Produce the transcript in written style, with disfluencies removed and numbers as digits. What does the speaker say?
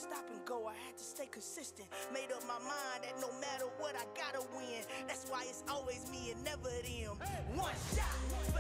stop and go, I had to stay consistent. Made up my mind that no matter what, I gotta win. That's why it's always me and never them. One shot.